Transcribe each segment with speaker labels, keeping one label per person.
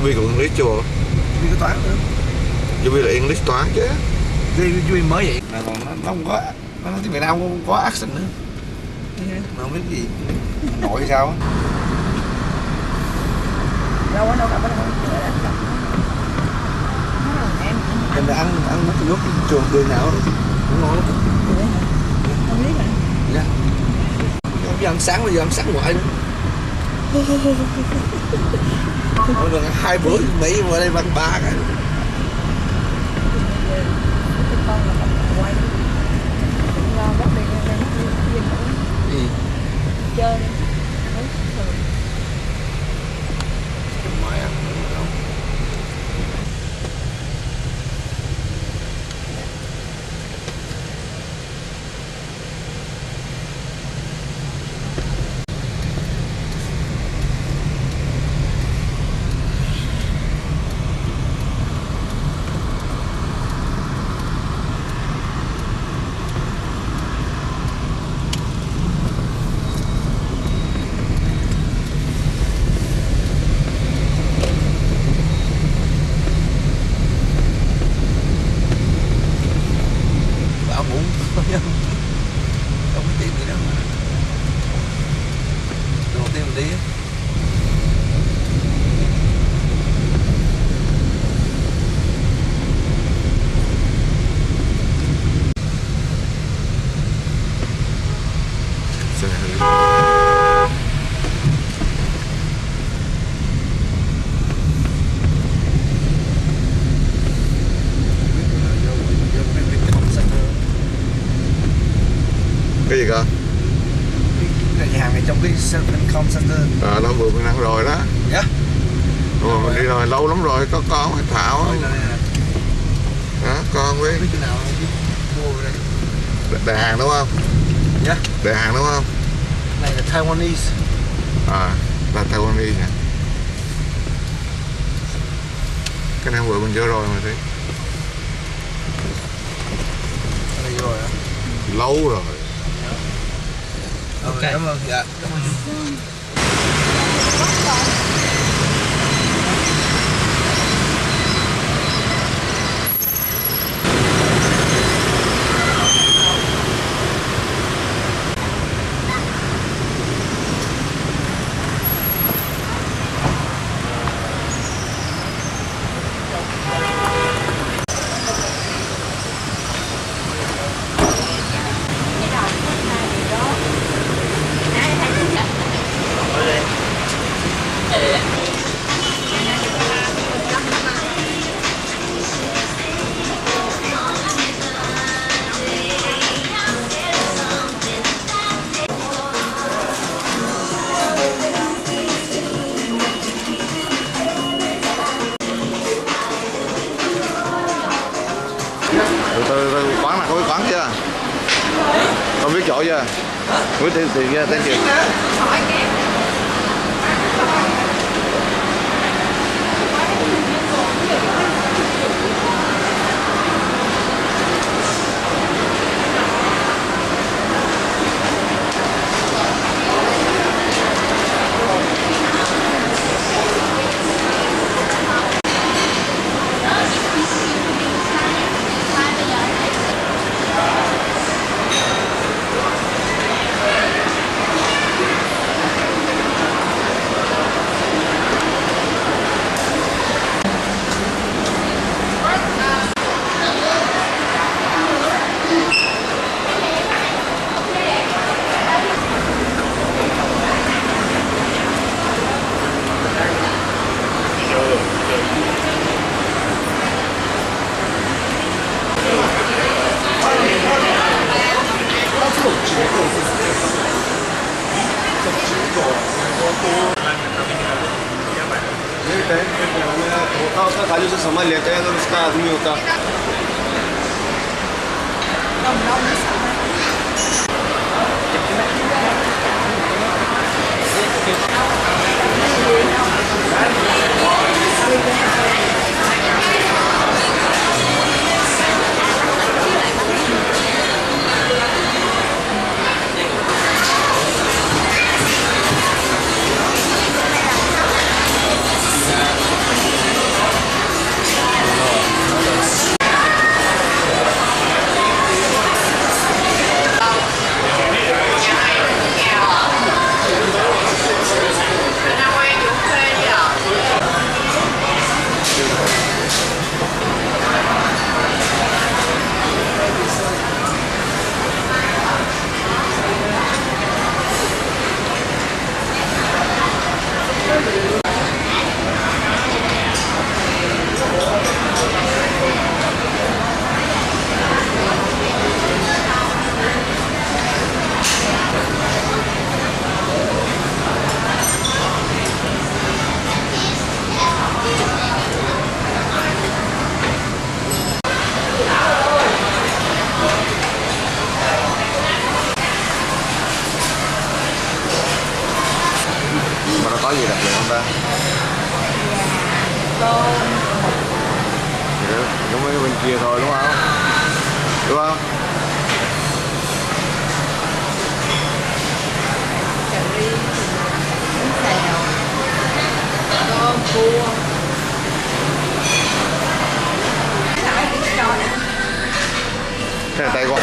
Speaker 1: Vi còn English chưa?
Speaker 2: Vi có toán nữa.
Speaker 1: Vi là English toán chứ.
Speaker 2: Vi mới vậy. Mà còn nó không có, nó nói tiếng Việt Nam không có accent nữa. Mà không biết gì, nội hay sao á.
Speaker 3: Đâu có đâu cả đâu.
Speaker 2: Em đã ăn mất nước trường đường nào rồi. Cũng ngon lắm.
Speaker 3: Không biết hả?
Speaker 2: Dạ. Không giờ ăn sáng, bây giờ ăn sáng ngoại nữa. Mỗi lần 2 bữa Mỹ mà đây ăn 3 cái.
Speaker 3: Con là không quay. Lo bắt đi ra
Speaker 2: Gì?
Speaker 3: chơi.
Speaker 2: Mai ăn đâu. Không có tiền gì đâu mà. Đầu tiên mình đi á.
Speaker 1: Cái gì cơ?
Speaker 2: Cái nhà hàng này trong cái Vincom Center.
Speaker 1: Nó vừa mình ăn rồi đó.
Speaker 2: Dạ.
Speaker 1: Rồi mình đi rồi, lâu lắm rồi, có con hay Thảo á. Đó, con với.
Speaker 2: Biết chỗ nào mua đây.
Speaker 1: Đại hàng đúng không?
Speaker 2: Dạ.
Speaker 1: Đại hàng đúng không?
Speaker 2: Này là Taiwanese.
Speaker 1: Là Taiwanese nè. Cái này vừa mình vô rồi mà thấy.
Speaker 2: Cái này rồi hả?
Speaker 1: Lâu rồi.
Speaker 2: Ok. Cảm ơn. Dạ. Cảm ơn.
Speaker 1: Từ quán nào có biết quán chưa? Con biết chỗ chưa? Biết tiền chưa? Tên chưa?
Speaker 4: होता उसका खाली उसे समझ लेते हैं अगर उसका आदमी होता
Speaker 1: có gì đặc biệt không ta? Giống mấy cái bên kia thôi đúng không? Đúng không?
Speaker 3: cà ri, bún xào, tôm, cua.
Speaker 1: Thế là tay quá.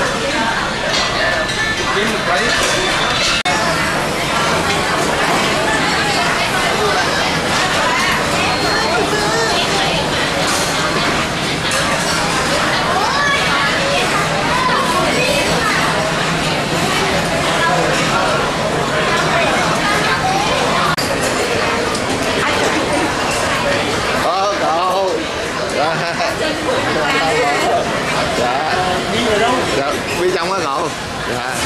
Speaker 1: Cậu. Dạ, bên trong á cậu. Dạ.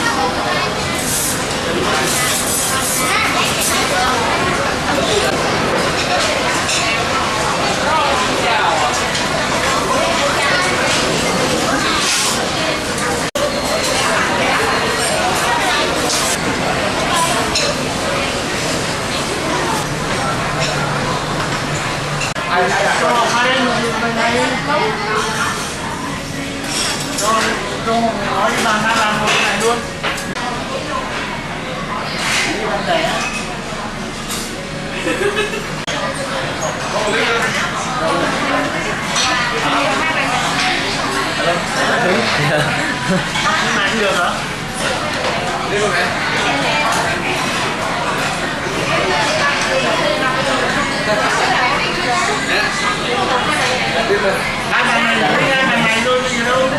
Speaker 5: Nói với bà ta làm một cái này luôn. Mà cũng được hả? Đi luôn mẹ. Hai bàn này luôn bây giờ đâu.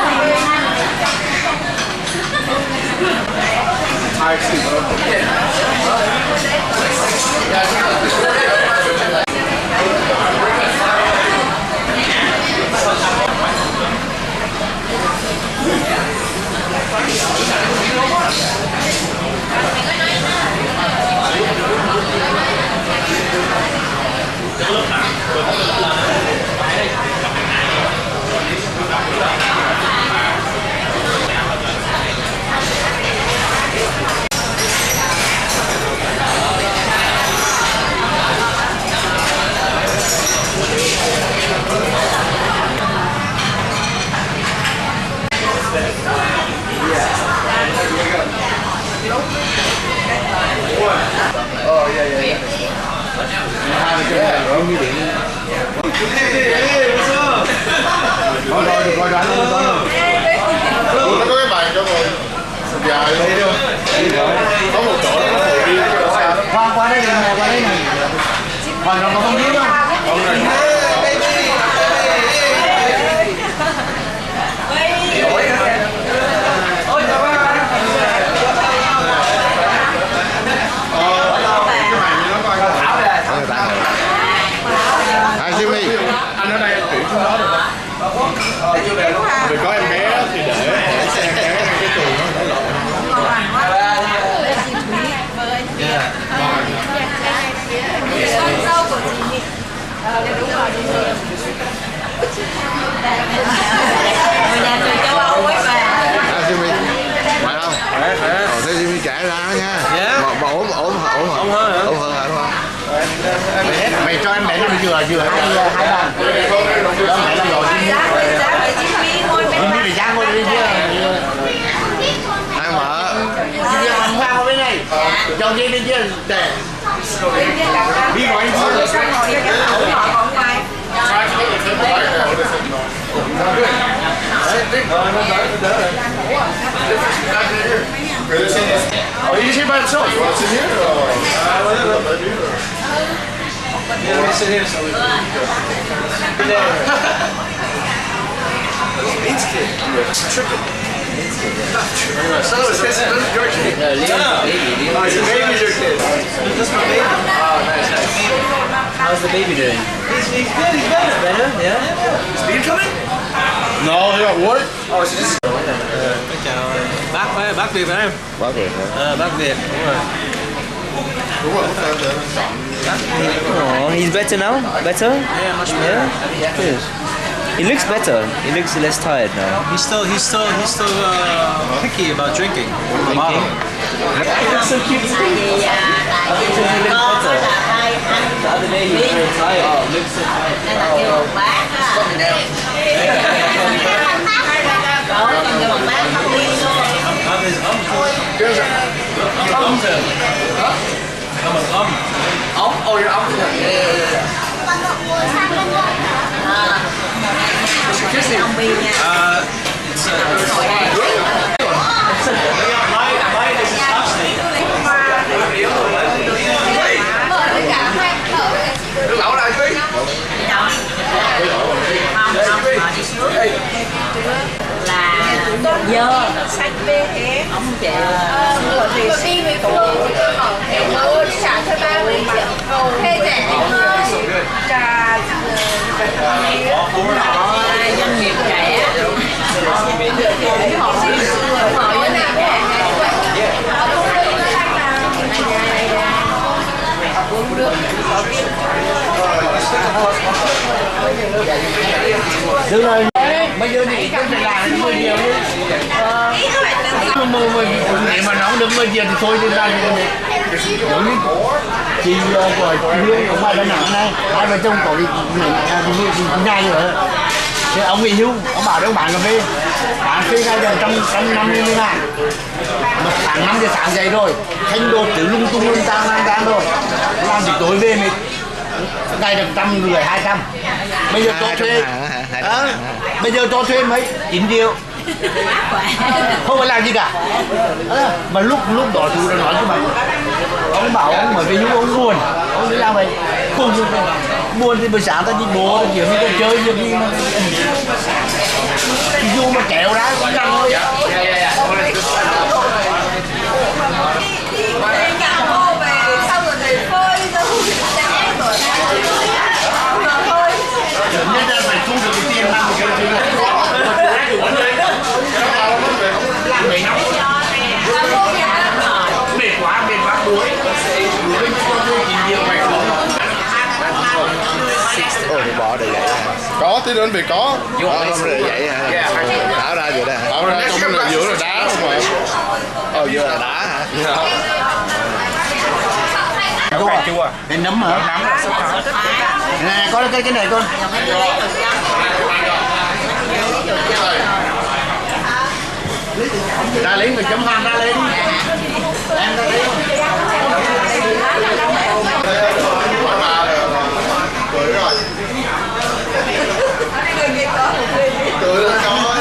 Speaker 1: Nó có cái bàn cho ngồi dài luôn. Có một chỗ nó ngồi đi.
Speaker 5: Qua đây này, qua đây này. Còn nó có không biết không?
Speaker 1: Anh ở đây chuyển xuống đó được không? Vì có em bé thì để xe em bé ngay cái tường nó lộn.
Speaker 3: Con dâu của chị. Đúng rồi, đúng rồi. Người nhà người châu Âu ấy bà.
Speaker 1: Jimmy, khỏe không? Khỏe. Thế Jimmy trẻ ra đó nha. Mà ổn hơn hả? Ổn hơn hả đúng không?
Speaker 5: Mày cho em bé nó vừa hai bàn. Đó mẹ làm rồi.
Speaker 3: Giá về Jimmy ngồi bên
Speaker 5: Jimmy phải ra ngồi bên kia.
Speaker 1: Ai mở?
Speaker 5: Jimmy làm qua bên này. Cho Jimmy bên kia để. Đi ngồi
Speaker 3: ngồi cái ẩu ngồi ở ngoài.
Speaker 1: Oh, you just here by yourself? You want to sit here?
Speaker 4: Yeah, let me sit here so we can tripping. Son of a bitch, that's your kid. No, it's the baby's your kid. That's my baby. Oh, nice.
Speaker 6: How's the baby doing?
Speaker 4: He's good, he's better.
Speaker 6: Better? Yeah?
Speaker 4: Is Bean coming?
Speaker 1: No, he got work.
Speaker 4: Oh, it's just...
Speaker 6: Bác Việt phải em?
Speaker 1: Bác Việt hả?
Speaker 6: Bác Việt, đúng rồi.
Speaker 1: Đúng rồi, để chọn.
Speaker 6: Oh, he's better now? Better?
Speaker 4: Yeah, much better.
Speaker 6: Yeah? Good. He looks better. He looks less tired now.
Speaker 7: He's still picky about drinking.
Speaker 6: Drinking? It's so cute.
Speaker 3: Tại vì con với là hai anh
Speaker 6: The other day he was very tired. Oh, looks so tired.
Speaker 3: nên là kêu bằng bác á. Cổ còn kêu bằng bác không đi luôn.
Speaker 4: Ống, ôi ống.
Speaker 3: Ông Bi nha.
Speaker 4: Nước lẩu nào chứ?
Speaker 3: Là dơ sách bê thế ông chị
Speaker 7: Của thì đi với cô cô đi trả cho ba mươi triệu thế rẻ trà
Speaker 3: doanh nghiệp trẻ họ doanh nghiệp trẻ
Speaker 5: Được rồi, bây giờ thì cái phải làm 10 triệu đi. Nếu mà nó không được 10 triệu thì thôi đi làm gì được. Giống như chị của Hương ở ngoài Đà Nẵng này, hai vợ chồng có cái nhà nữa. Thì ông nghỉ hưu, ông bảo để ông bán cà phê ngay giờ 150 ngàn. Một tháng 5 giờ sáng dậy rồi, thanh đồ từ lung tung lung tăng rồi, làm thì tối về mệt. Ngày được 150 200. Bây giờ cho thuê bây giờ cho thuê mấy 9 triệu không phải làm gì cả. Mà lúc đó chú đã nói cho mày, ông bảo ông mới về hưu ông buồn, ông đi làm vậy không buồn thì buổi sáng ta đi bộ ta kiểu như ta chơi việc gì mà dù mà kéo ra cũng chẳng thôi. Nên là phải thu được cái tiền làm cái chuyện này. Làm mấy năm mệt quá đuối nhiều mày
Speaker 2: Ôi thì bỏ để vậy hả?
Speaker 1: Có tí nữa vì có.
Speaker 2: Không để vậy hả? Tháo ra vậy đó hả?
Speaker 1: Tháo ra trong cái giữa là đá không mà.
Speaker 2: Vừa là đá hả?
Speaker 5: chua cái nấm hả? Nè có cái này con. Ra lấy 1.2 ra lấy đi. Em ra lấy.
Speaker 1: Rồi rồi. Tự lên coi.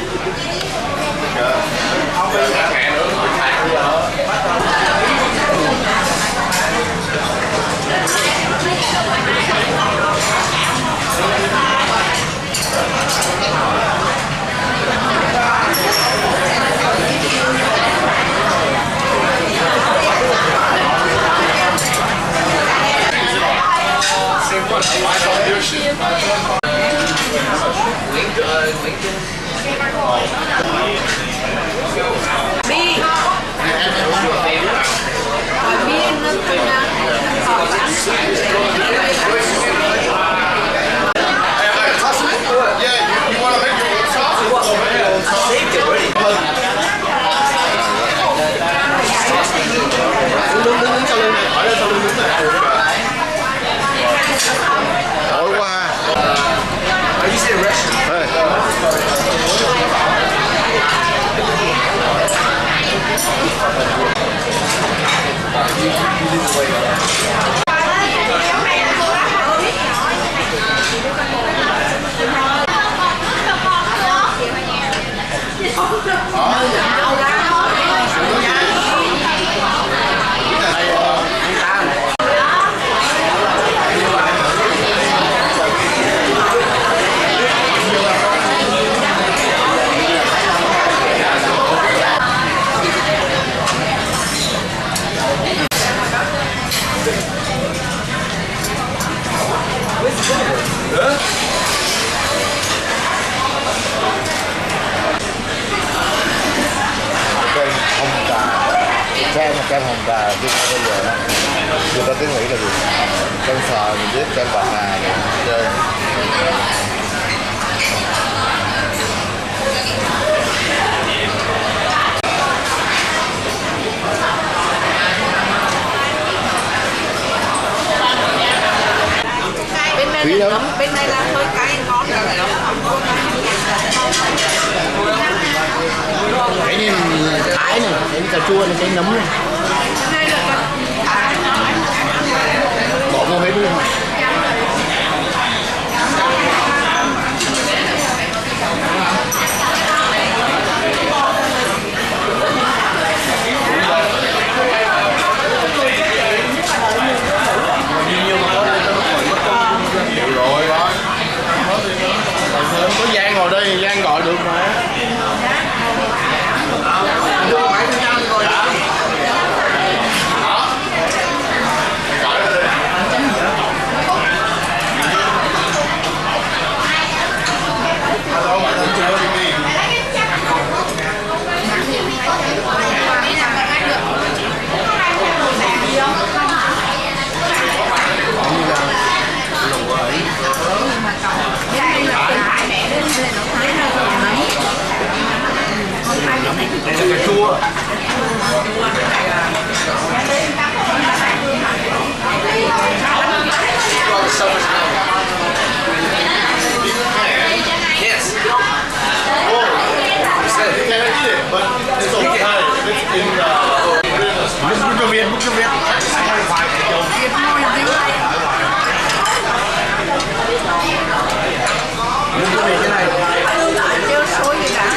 Speaker 2: Tối quá. Kem hồng đà Việt Nam bây giờ đó, người ta cứ nghĩ là gì? Kem sò mình biết, kem bạc hà này chơi.
Speaker 5: Quý đâu?
Speaker 3: Bên này là hơi cay ngon rồi.
Speaker 5: Cái này thái này, cái cà chua này, cái nấm này.
Speaker 3: Đây là
Speaker 5: Bỏ vô hết luôn.
Speaker 1: Rồi đó.
Speaker 5: Có Giang ngồi đây, Giang gọi được mà.
Speaker 2: Đây là cà chua.
Speaker 4: Yes.
Speaker 5: Bút cho Việt, bút cho Việt.
Speaker 2: Cái này.
Speaker 3: kêu sôi gì cả.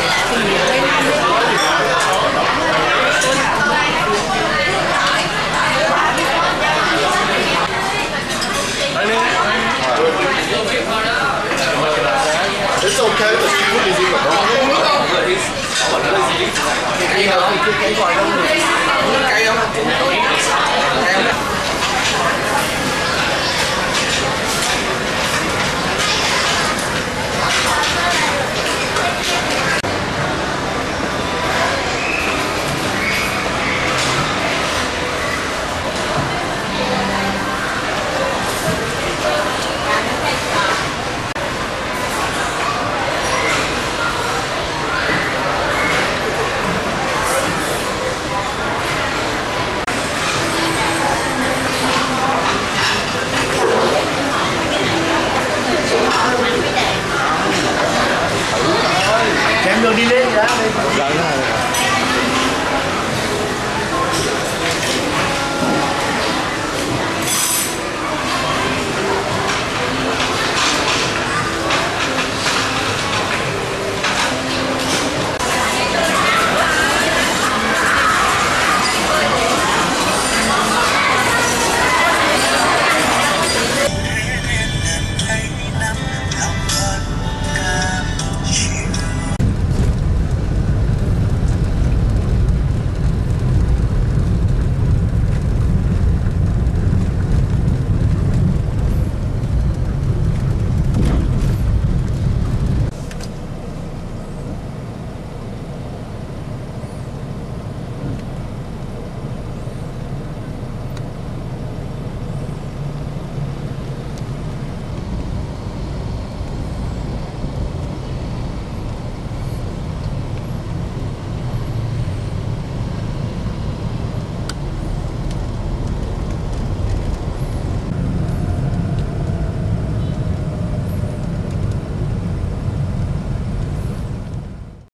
Speaker 1: It's okay, the seafood is even wrong.
Speaker 4: Cay không? Cay không?